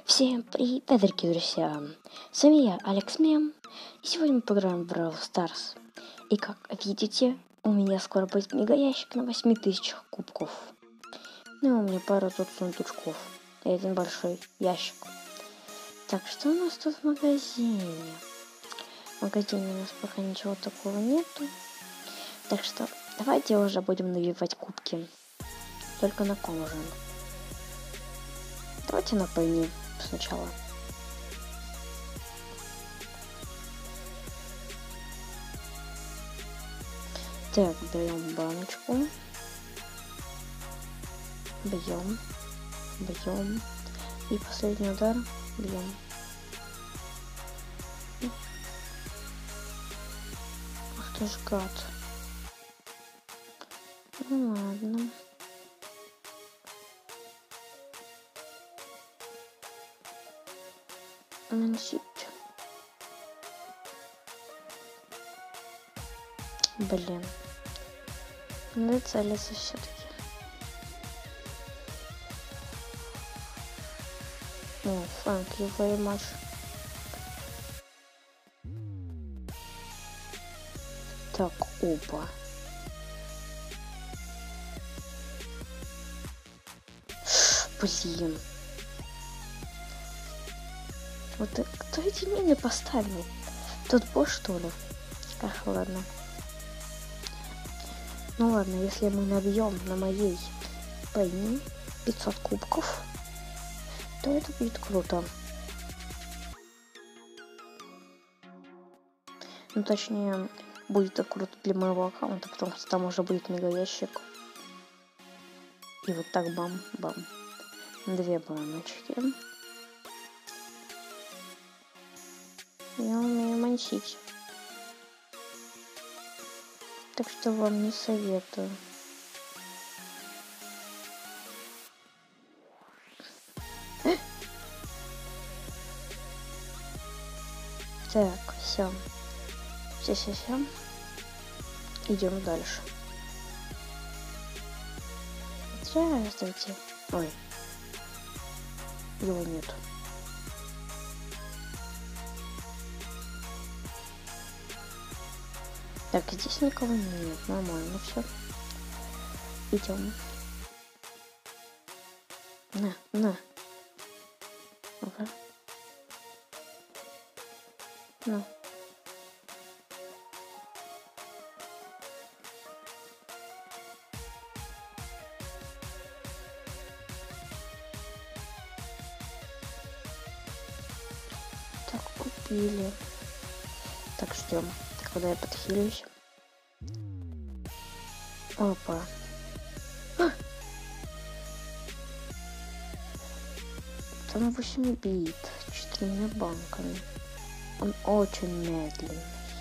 Всем привет, дорогие друзья! С вами я, Алекс Мем, и сегодня мы поиграем в Brawl Stars. И как видите, у меня скоро будет мега-ящик на 8000 кубков. Ну и у меня пара тут сундучков и один большой ящик. Так, что у нас тут в магазине? В магазине у нас пока ничего такого нету. Так что давайте уже будем набивать кубки. Только на ком же? Давайте на Пенни сначала. Так, берем баночку. Бьем. И последний удар бьем. Ах ты ж гад. Ну ладно. Наносить. Блин. Надо целиться все-таки. О, thank you very much. Так, опа. Блин. Вот кто эти мины поставил? Тут босс, что ли? Ах, ладно. Ну ладно, если мы набьем на моей Пенни 500 кубков, то это будет круто. Ну, точнее, будет это круто для моего аккаунта, потому что там уже будет мега-ящик. И вот так бам-бам. 2 баночки. Я умею мансить. Так что вам не советую. Так, все. Все. Идем дальше. Здравствуйте. Ой. Его нет. Так, здесь никого нет. Нормально все. Идем. На. Ага. На. Так, купили. Так, ждем. Так, когда я подхилюсь. Опа. Там 8 бит. 4 банками. Он очень медленный.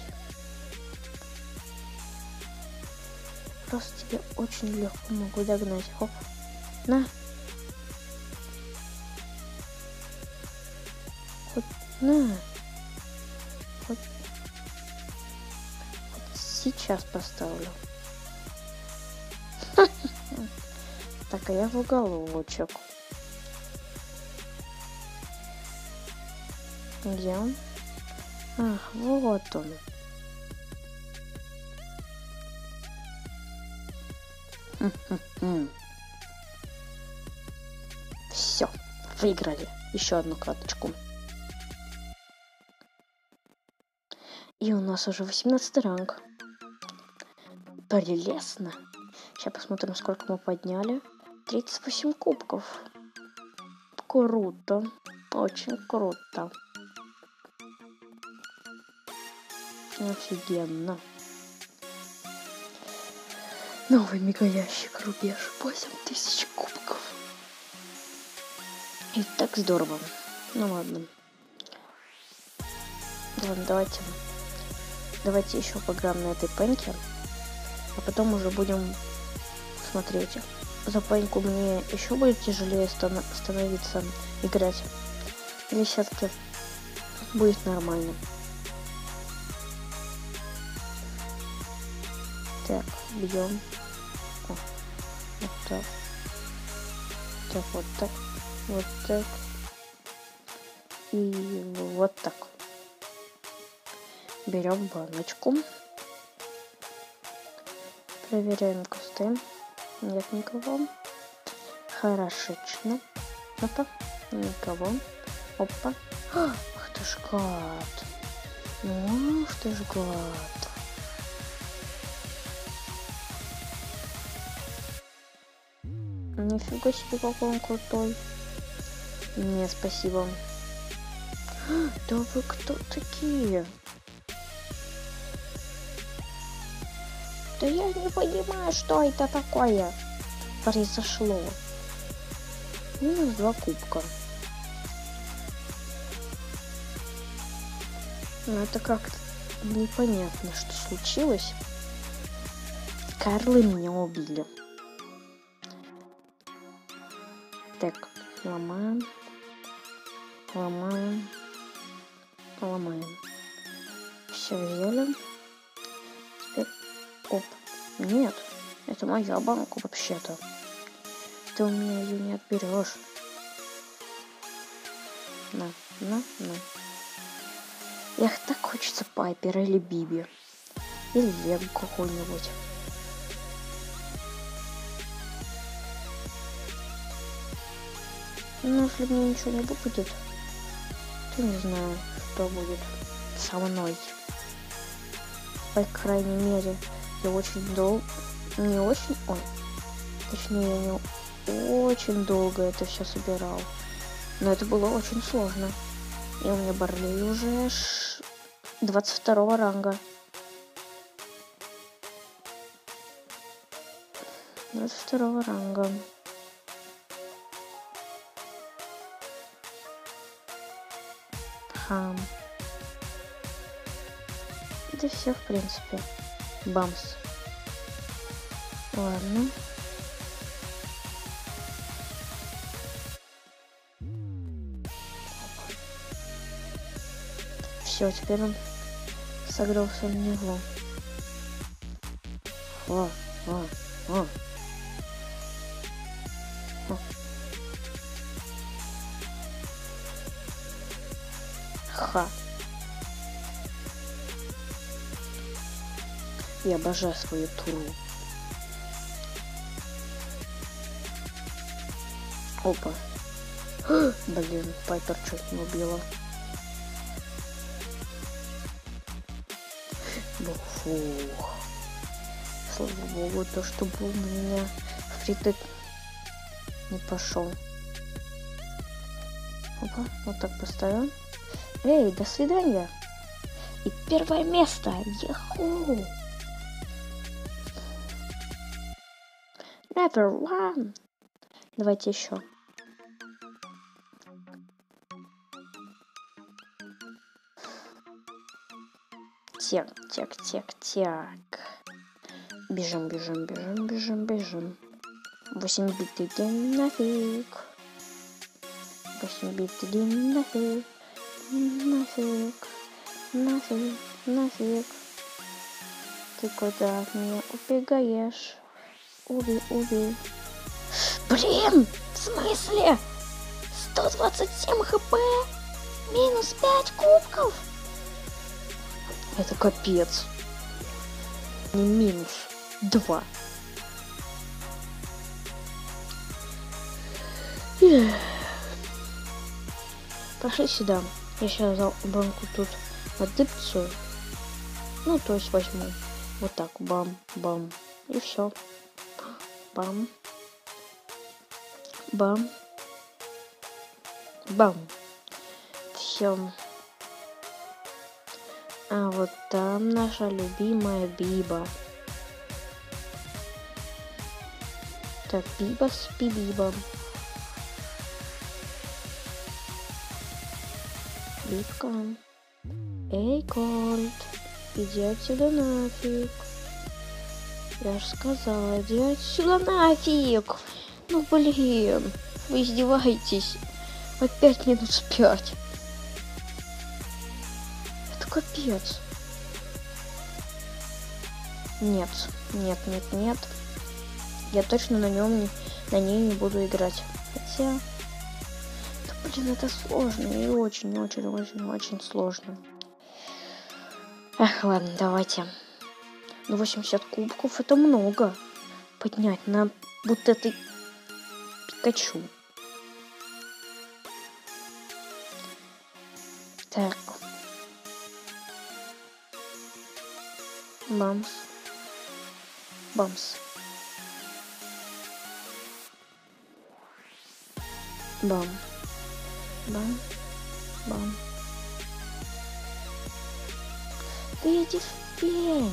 Просто тебе очень легко могу догнать. Хоп. На. Хоть на. Хоть сейчас поставлю. Так, а я в уголочек. Где он? Ах, вот он. Все, выиграли. Еще одну карточку. И у нас уже 18 ранг. Прелестно. Сейчас посмотрим, сколько мы подняли. 38 кубков. Круто. Очень круто. Офигенно. Новый мега-ящик, рубеж. 8000 кубков. И так здорово. Ну ладно. Ладно, давайте еще поиграем на этой пеньке. А потом уже будем смотреть. За пеньку мне еще будет тяжелее становиться играть. Или все-таки будет нормально. Так, бьем. О, вот так. Так, вот так. Вот так. И вот так. Берем баночку. Проверяем кусты. Нет никого. Хорошечно. Опа. Никого. Опа. Ах ты ж гад. Ну, ах ты ж гад. Нифига себе, какой он крутой. Нет, спасибо. Да вы кто такие? Да я не понимаю, что это такое произошло. Минус 2 кубка. Ну это как-то непонятно, что случилось. Карлы меня убили. Так, ломаем. Ломаем. Ломаем. Все взяли. Теперь... Оп. Нет. Это моя банка вообще-то. Ты у меня ее не отберешь. На. Эх, так хочется Пайпера или Биби. Или Лего какой-нибудь. Ну, если мне ничего не выпадет, то не знаю, что будет со мной. По крайней мере, я очень долго... Не очень... Ой. Точнее, я не очень долго это все собирал. Но это было очень сложно. И у меня Барлей уже 22 ранга. 22 ранга. Это все, в принципе. Бамс. Ладно. Все, теперь он согрелся в него. Ха. Я обожаю свою туру. Опа. Блин, Пайпер чуть не убила. Фух. Слава богу, то, что был на меня фритек, не пошел. Опа, вот так поставим. Эй, до свидания. И первое место. Яху. Never one. Давайте еще. Так. Бежим. 8 бит иди нафиг. 8 бит иди нафиг. Нафиг. Ты куда от меня убегаешь? Убей. Блин! В смысле? 127 хп? Минус 5 кубков? Это капец. Не минус 2. Пошли сюда. Я сейчас банку тут отдыпцую. Ну, то есть возьму. Вот так. Бам. И все. Бам. Все. А вот там наша любимая Биба. Так, Биба с Бибибом. Бибка. Эй, Колд, иди отсюда нафиг. Я же сказала, иди отсюда нафиг. Ну блин, вы издеваетесь. Опять минус 5. Это капец. Нет. Я точно на ней не буду играть. Хотя, это Блин, это сложно и очень сложно. Эх, ладно, давайте. Ну, 80 кубков это много. Поднять на вот этой Пикачу. Так. Бамс. Бамс. Бам. Бам. Бам. Ты иди в пень.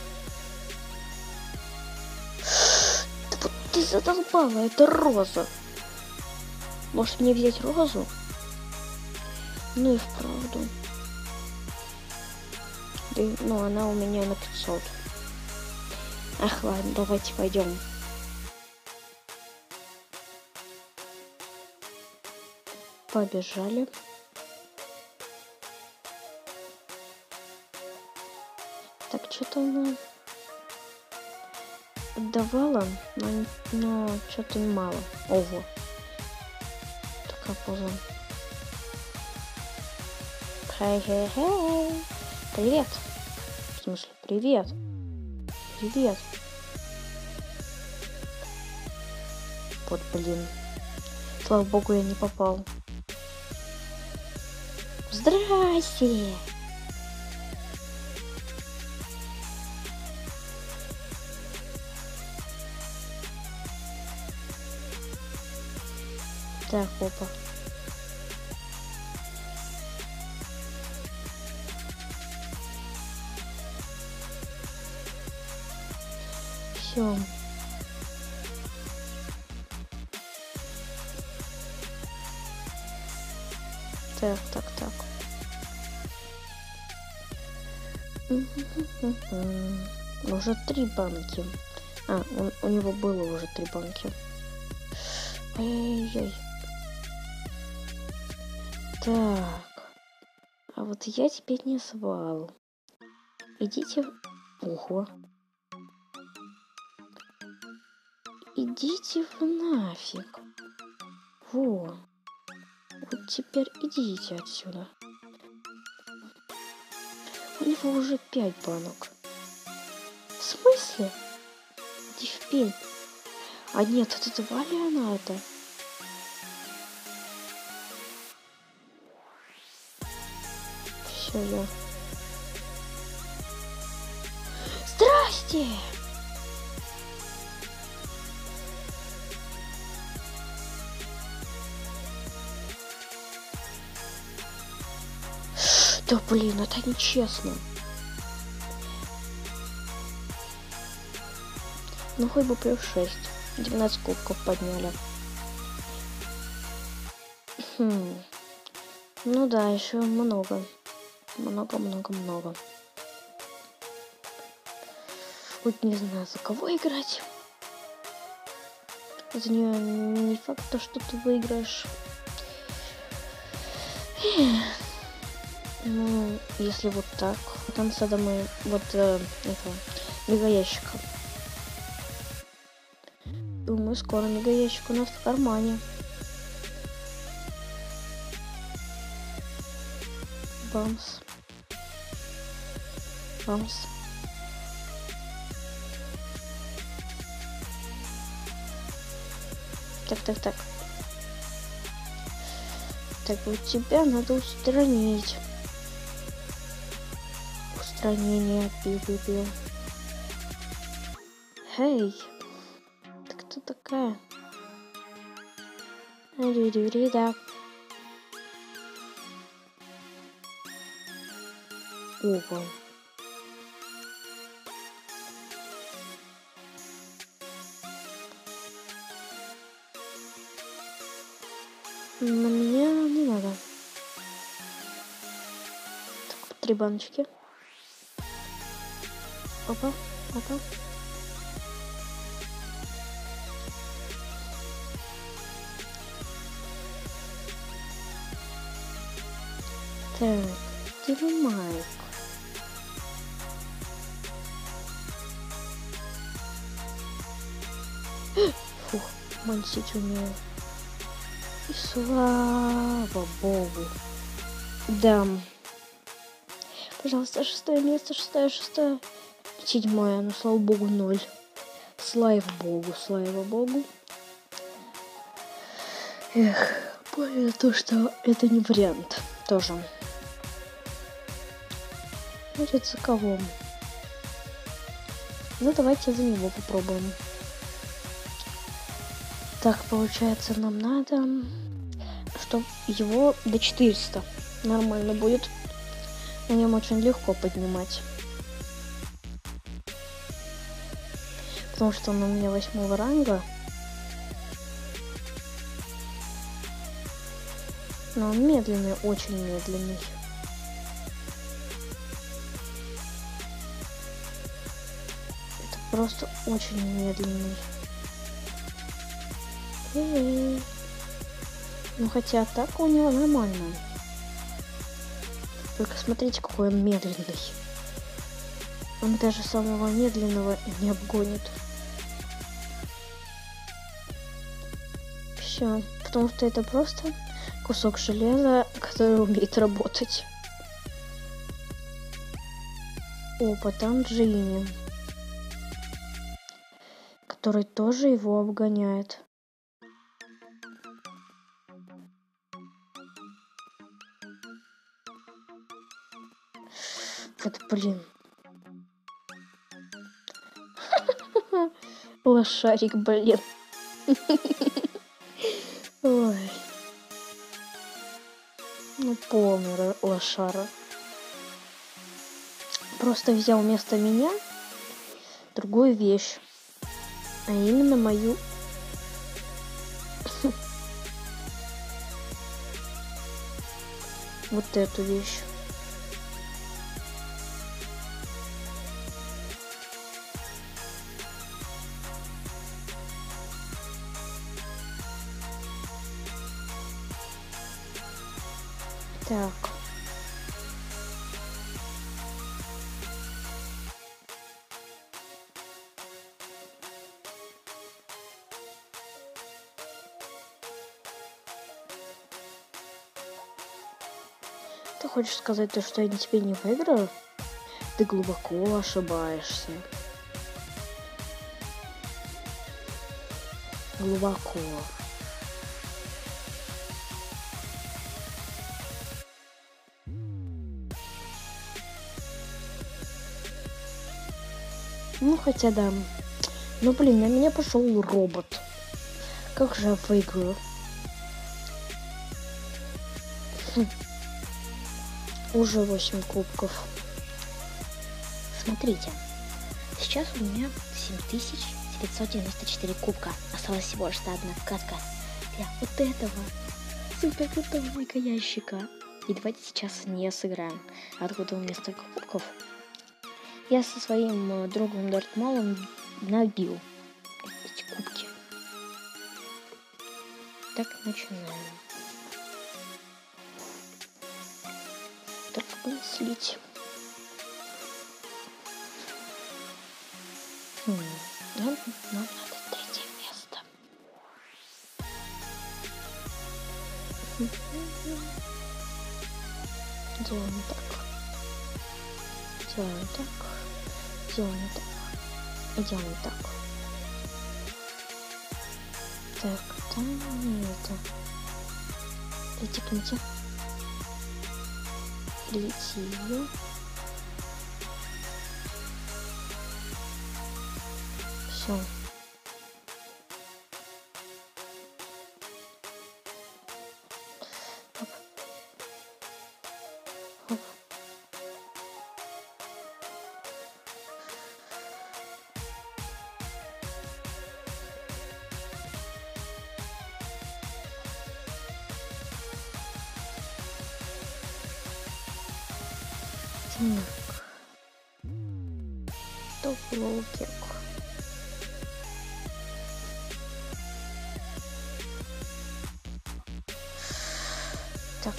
Да вот ты задолбала, это роза. Может мне взять розу? Ну и вправду. Да, ну она у меня на 500. Ах, ладно, давайте пойдем. Побежали. Так, что-то она отдавала, но что-то мало. Ого. Такая поза. Хей-хей-хей. Привет. В смысле, привет. Привет. Вот, блин. Слава богу, я не попал. Здрасте. Так, опа. Все. Так. Уже 3 банки. У него было уже 3 банки. Ай-яй-яй. Так. А вот я теперь не звал. Идите... Ого. Идите в нафиг. Во. Вот теперь идите отсюда. У него уже 5 банок. В смысле? Иди в пень. А нет, это звали она это. Все, я. Здрасте! Да блин, это нечестно. Ну хоть бы плюс 6. 12 кубков подняли. Ну да, еще много. Много. Вот не знаю, за кого играть. За нее не факт, то, что ты выиграешь. Ну, если вот так. В конце мы вот этого мегаящика. Думаю, скоро мегаящик у нас в кармане. Бамс. Бамс. Так. Так, вот тебя надо устранить. Устранение. Пил. Эй. Ты кто такая? Ри-ри-ри-да. Опа. На меня не надо. Так, 3 баночки. Опа. Так, где Майк? Фух, мансить умею. И Слава богу. Да. Пожалуйста, 6 место, 6. 7, ну слава богу, 0. Слава богу, слава богу. Эх, понял то, что это не вариант тоже. Значит, за кого? Ну, давайте за него попробуем. Так, получается, нам надо, чтобы его до 400 нормально будет. На нем очень легко поднимать. Потому что он у меня 8 ранга. Но он медленный, очень медленный. Это просто очень медленный. Ну хотя атака у него нормальная. Только смотрите, какой он медленный. Он даже самого медленного не обгонит. Все, потому что это просто кусок железа, который умеет работать. Опа, там Джинни, который тоже его обгоняет. Вот блин. Лошарик, блин. Ой. Ну, полный лошара. Просто взял вместо меня другую вещь. А именно мою... вот эту вещь. Так. Ты хочешь сказать то, что я тебе не выиграю? Ты глубоко ошибаешься. Глубоко. Ну, хотя да. Ну, блин, на меня пошел робот. Как же я выиграю? Уже 8 кубков. Смотрите, сейчас у меня 7994 кубка. Осталось всего лишь одна катка для вот этого супер крутого ящика. И давайте сейчас с нее сыграем. Откуда у меня столько кубков? Я со своим другом Дартмалом набил эти кубки. Так, начинаем. Только бы слить. Нам надо 3 место. Делаем так. Делаем так. Делаем так. И делаем так. Так, там это. Притекните. Прийти. Все. Так. Топ-лоу-кек. Так.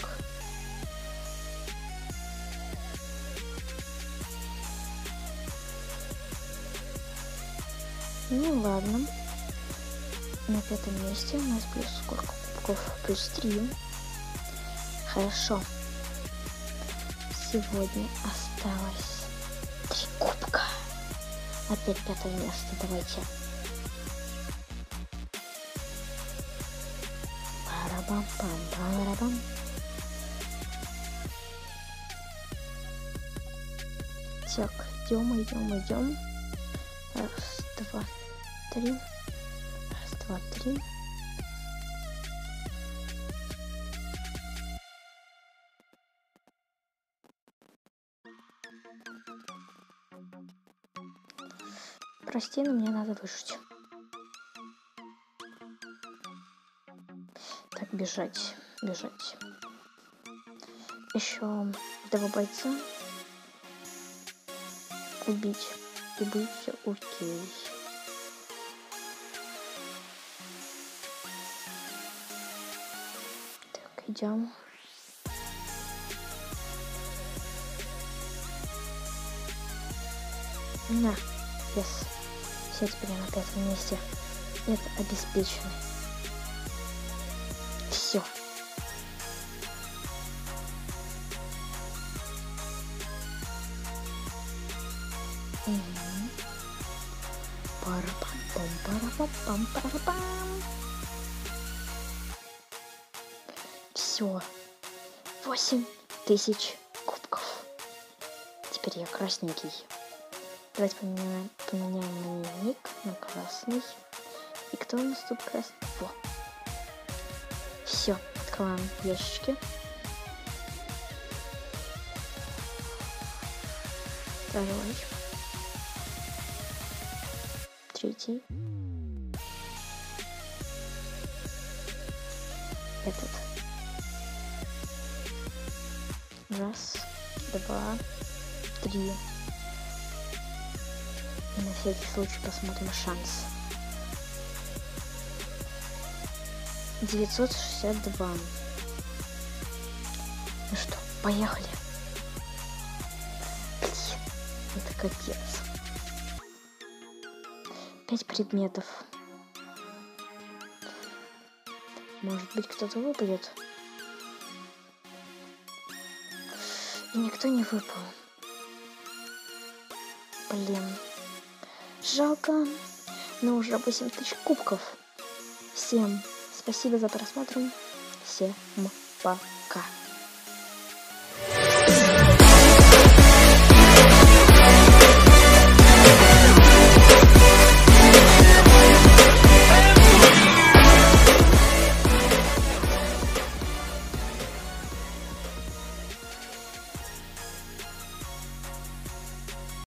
Ну ладно. На 5 месте у нас плюс сколько кубков? кубков плюс 3. Хорошо. Сегодня осталось 3 кубка. Опять 5-е место. Давайте. Барабам-пам-барабам. Так, идем. Раз, два, три. Раз, два, три. Прости, но мне надо выжить. Так, бежать. Еще 2 бойца. Убить. И будет все окей. Так, идем. На. Yes. Все теперь на 5-м месте. Это обеспечено. Все. Пара-пам-пам-пара-пам-пам-пара-пам. Все. 8000 кубков. Теперь я красненький. Давайте поменяем на ник на красный. И кто у нас тут красный? Во. Все, открываем ящички. Второй. 3. Этот. Раз, 2, 3. И на всякий случай посмотрим шанс. 962. Ну что, поехали. Блин, это капец. 5 предметов. Может быть, кто-то выпадет. И никто не выпал. Блин. Жалко. Но уже 8000 кубков. Всем спасибо за просмотр. Всем пока.